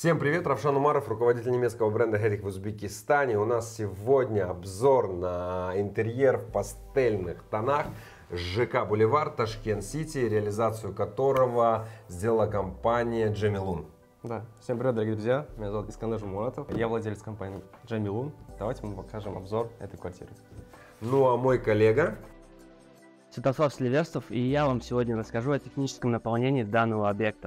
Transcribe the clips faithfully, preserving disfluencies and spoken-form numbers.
Всем привет, Равшан Умаров, руководитель немецкого бренда Hettich в Узбекистане. У нас сегодня обзор на интерьер в пастельных тонах ЖК Бульвар, Ташкент-Сити, реализацию которого сделала компания Джемилун. Да, всем привет, дорогие друзья, меня зовут Искандер Жумуратов, я владелец компании Джемилун. Давайте мы покажем обзор этой квартиры. Ну а мой коллега Святослав Сильвестров, и я вам сегодня расскажу о техническом наполнении данного объекта.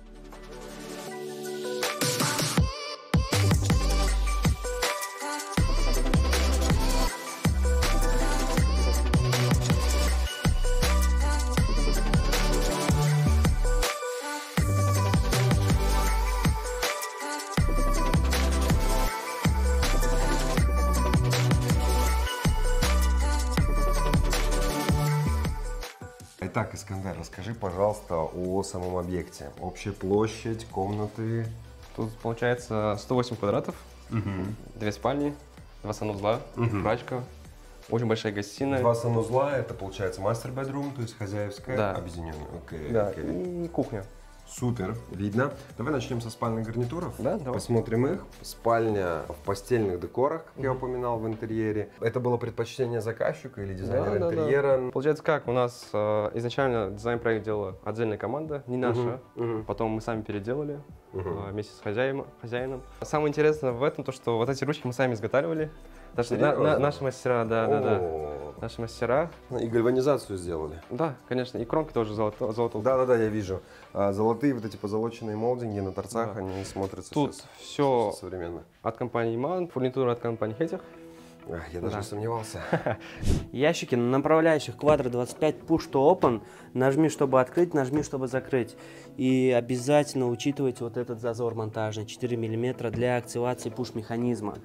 Итак, Искандер, расскажи, пожалуйста, о самом объекте. Общая площадь, комнаты. Тут получается сто восемь квадратов, угу. Две спальни, два санузла, угу. Прачка, очень большая гостиная. Два санузла, это получается мастер-бедрум, то есть хозяйская, да. Объединенная. Okay, да, okay. И кухня. Супер, видно. Давай начнем со спальных гарнитуров. Да, давай. Посмотрим их. Спальня в постельных декорах, как mm-hmm. я упоминал, в интерьере. Это было предпочтение заказчика или дизайнера да, интерьера? Да, да. Получается как, у нас э, изначально дизайн-проект делала отдельная команда, не наша. Mm-hmm. Mm-hmm. Потом мы сами переделали mm-hmm. э, вместе с хозяином, хозяином. Самое интересное в этом, то, что вот эти ручки мы сами изготавливали. Даже на, на, наши мастера, да, да, да. Наши мастера. И гальванизацию сделали. Да, конечно, и кромки тоже золото, золото. Да, да, да, я вижу. А, золотые вот эти позолоченные молдинги на торцах, да. Они смотрятся тут сейчас все современно. От компании Иман, фурнитура от компании Hettich. Я даже да. не сомневался. Ящики на направляющих Quadro двадцать пять Push to Open. Нажми, чтобы открыть, нажми, чтобы закрыть. И обязательно учитывайте вот этот зазор монтажный четыре миллиметра для активации пуш-механизма.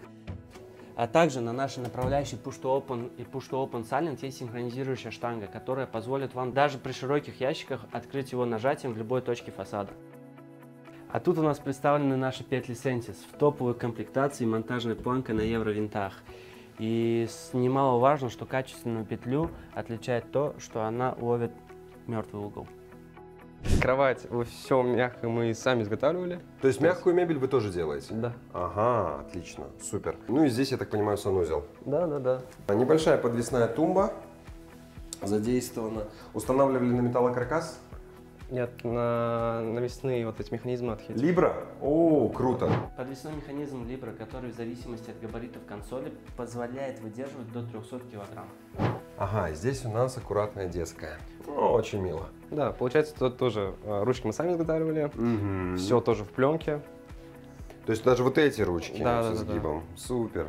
А также на нашей направляющей Push to Open и Push to Open Silent есть синхронизирующая штанга, которая позволит вам даже при широких ящиках открыть его нажатием в любой точке фасада. А тут у нас представлены наши петли Sentis в топовой комплектации монтажной планкой на евровинтах. И немаловажно, что качественную петлю отличает то, что она ловит мертвый угол. Кровать, все мягко мы сами изготавливали. То есть мягкую мебель вы тоже делаете? Да. Ага, отлично, супер. Ну и здесь, я так понимаю, санузел. Да, да, да. Небольшая подвесная тумба задействована. Устанавливали на металлокаркас? Нет, на навесные вот эти механизмы от Hettich. Либра? О, круто. Подвесной механизм Libra, который в зависимости от габаритов консоли позволяет выдерживать до трёхсот килограмм. Ага, здесь у нас аккуратная детская. О, очень мило. Да, получается, тут тоже ручки мы сами изготавливали. Угу. Все тоже в пленке. То есть даже вот эти ручки да, со да, сгибом. Да. Супер.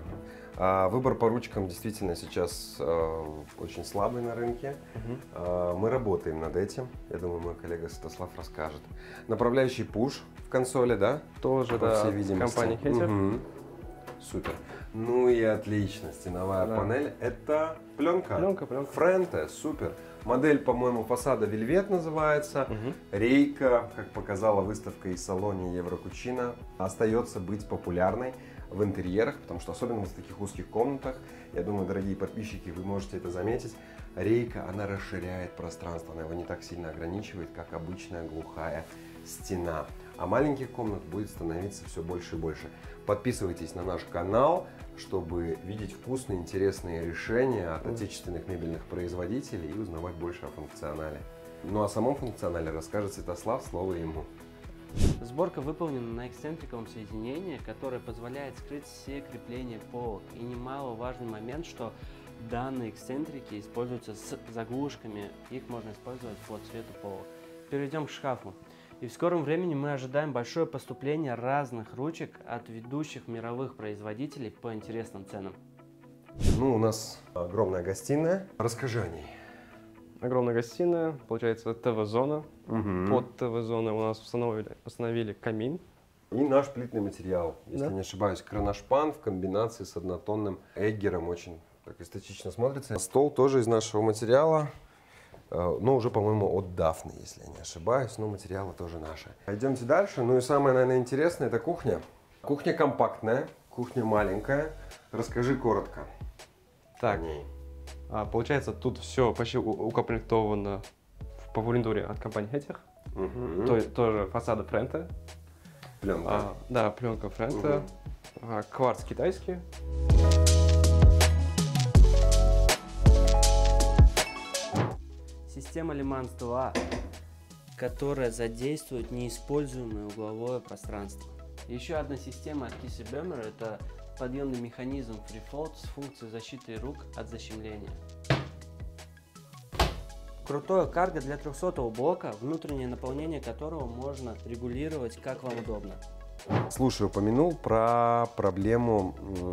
А, выбор по ручкам действительно сейчас э, очень слабый на рынке. Угу. А, мы работаем над этим. Я думаю, мой коллега Святослав расскажет. Направляющий пуш в консоли, да? Тоже, по да, всей видимости. Компания Hettich. Угу. Супер. Ну и отлично. Стеновая да. панель. Это пленка. Пленка, пленка. Френте, супер. Модель, по-моему, фасада Вельвет называется. Угу. Рейка, как показала выставка из салона Еврокучина, остается быть популярной в интерьерах, потому что особенно в таких узких комнатах, я думаю, дорогие подписчики, вы можете это заметить, рейка, она расширяет пространство, она его не так сильно ограничивает, как обычная глухая стена. А маленьких комнат будет становиться все больше и больше. Подписывайтесь на наш канал, чтобы видеть вкусные, интересные решения от отечественных мебельных производителей и узнавать больше о функционале. Ну а о самом функционале расскажет Святослав, слово ему. Сборка выполнена на эксцентриковом соединении, которое позволяет скрыть все крепления полок. И немаловажный момент, что данные эксцентрики используются с заглушками, их можно использовать по цвету полок. Перейдем к шкафу. И в скором времени мы ожидаем большое поступление разных ручек от ведущих мировых производителей по интересным ценам. Ну, у нас огромная гостиная. Расскажи о ней. Огромная гостиная, получается ТВ-зона. Угу. Под ТВ-зоной у нас установили, установили камин. И наш плитный материал, если да. не ошибаюсь, кроношпан в комбинации с однотонным эггером. Очень так эстетично смотрится. Стол тоже из нашего материала, но уже, по-моему, от Дафны, если я не ошибаюсь, но материалы тоже наши. Пойдемте дальше. Ну и самое, наверное, интересное – это кухня. Кухня компактная, кухня маленькая. Расскажи коротко так. о ней. А, получается, тут все почти укомплектовано по фурнитуре от компании Hettich. Угу. То, тоже фасады Френте. Пленка. А, да, пленка Френта. Угу. А, кварц китайский. Система Лиманс два, которая задействует неиспользуемое угловое пространство. Еще одна система от Kissy-Böhmer – это подъемный механизм FreeFloat с функцией защиты рук от защемления. Крутое карго для трехсотого блока, внутреннее наполнение которого можно регулировать как вам удобно. Слушай, упомянул про проблему,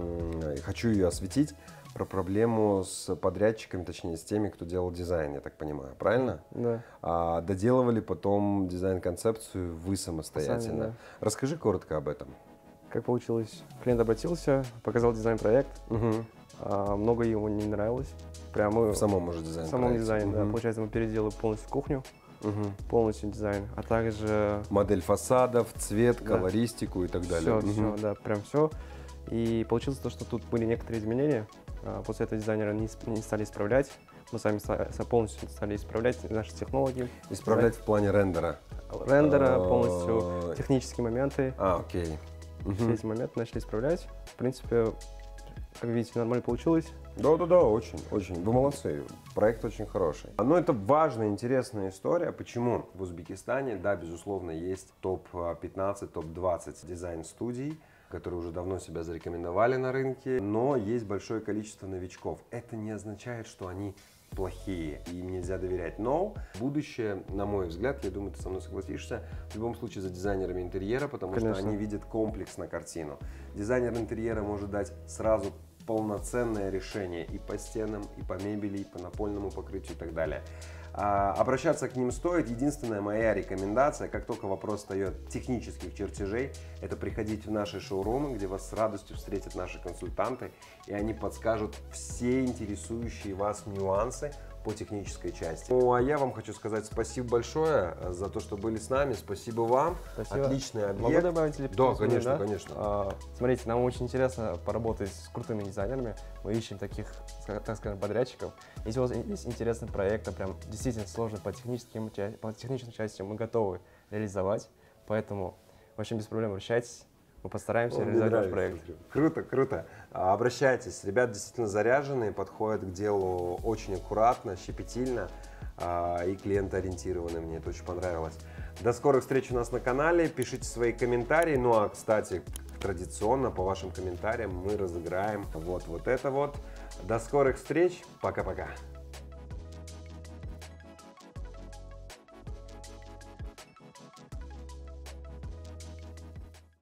хочу ее осветить, про проблему с подрядчиками, точнее с теми, кто делал дизайн, я так понимаю, правильно? Да. А доделывали потом дизайн-концепцию вы самостоятельно. Сами, да. Расскажи коротко об этом. Как получилось? Клиент обратился, показал дизайн-проект. Угу. А, много ему не нравилось. Прям мы В самом уже дизайне. В самом дизайне, угу. да. Получается, мы переделали полностью кухню, Угу. полностью дизайн, а также Модель фасадов, цвет, Да. колористику и так далее. все, Угу. все, да, прям все. И получилось то, что тут были некоторые изменения. А, После этого дизайнеры не, исп- не стали исправлять. Мы сами ста- са- полностью стали исправлять наши технологии. Исправлять в плане рендера. Рендера, А, полностью технические моменты. А, окей. Все Мгм. эти моменты начали исправлять. В принципе, как видите, нормально получилось. Да-да-да, очень, очень. Вы молодцы, проект очень хороший. Но это важная, интересная история. Почему в Узбекистане, да, безусловно, есть топ пятнадцать, топ двадцать дизайн-студий, которые уже давно себя зарекомендовали на рынке, но есть большое количество новичков. Это не означает, что они плохие и им нельзя доверять. Но будущее, на мой взгляд, я думаю, ты со мной согласишься, в любом случае за дизайнерами интерьера, потому Конечно. что они видят комплексно картину. Дизайнер интерьера может дать сразу полноценное решение и по стенам, и по мебели, и по напольному покрытию и так далее. А, обращаться к ним стоит. Единственная моя рекомендация, как только вопрос встает технических чертежей, это приходить в наши шоурумы, где вас с радостью встретят наши консультанты, и они подскажут все интересующие вас нюансы по технической части. Ну, а я вам хочу сказать спасибо большое за то, что были с нами. Спасибо вам. Спасибо. Отличный объект. Могу добавить или Да, плюс, конечно, да? конечно. А, смотрите, нам очень интересно поработать с крутыми дизайнерами. Мы ищем таких, ска- так скажем, подрядчиков. Если у вас есть интересный проект, а прям действительно сложный по техническим, ча- по техническим частям, мы готовы реализовать. Поэтому, в общем, без проблем обращайтесь. Мы постараемся О, мне реализовать ваш нравится. проект. Круто, круто. А, Обращайтесь. Ребят действительно заряженные, подходят к делу очень аккуратно, щепетильно а, и клиентоориентированно. Мне это очень понравилось. До скорых встреч у нас на канале. Пишите свои комментарии. Ну а, кстати, традиционно по вашим комментариям мы разыграем вот, вот это вот. До скорых встреч. Пока-пока.